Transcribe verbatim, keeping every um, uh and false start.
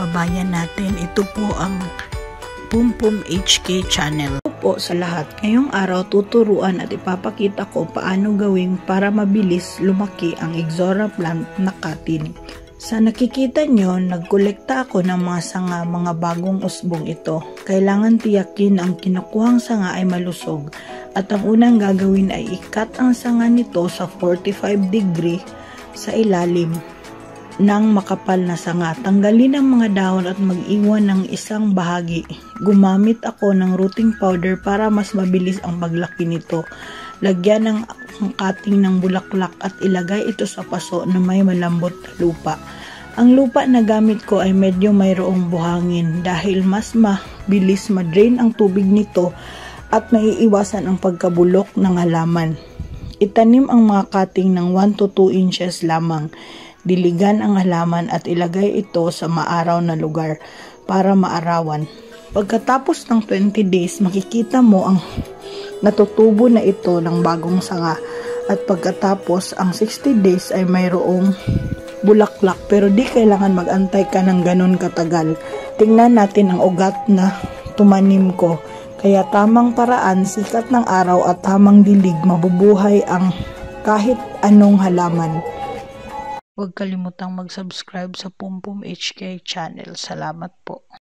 kababayan natin. Ito po ang Pumpum H K channel. Ito po sa lahat. Ngayong araw tuturuan at ipapakita ko paano gawing para mabilis lumaki ang Ixora plant na cutting. Sa nakikita nyo, nagkolekta ako ng mga sanga, mga bagong usbong ito. Kailangan tiyakin ang kinukuhang sanga ay malusog. At ang unang gagawin ay ikat ang sanga nito sa forty-five degree sa ilalim ng makapal na sanga. Tanggalin ang mga dahon at mag-iwan ng isang bahagi. Gumamit ako ng rooting powder para mas mabilis ang paglaki nito. Lagyan ng cutting ng bulaklak at ilagay ito sa paso na may malambot na lupa. Ang lupa na gamit ko ay medyo mayroong buhangin dahil mas mabilis ma-drain ang tubig nito at maiiwasan ang pagkabulok ng halaman. Itanim ang mga cutting ng one to two inches lamang. Diligan ang halaman at ilagay ito sa maaraw na lugar para maarawan. Pagkatapos ng twenty days, makikita mo ang natutubo na ito ng bagong sanga. At pagkatapos, ang sixty days ay mayroong bulaklak. Pero di kailangan mag-antay ka ng ganun katagal. Tingnan natin ang ugat na tumanim ko. Kaya tamang paraan, sikat ng araw at tamang dilig, mabubuhay ang kahit anong halaman. Huwag kalimutang mag-subscribe sa Pumpum H K channel. Salamat po.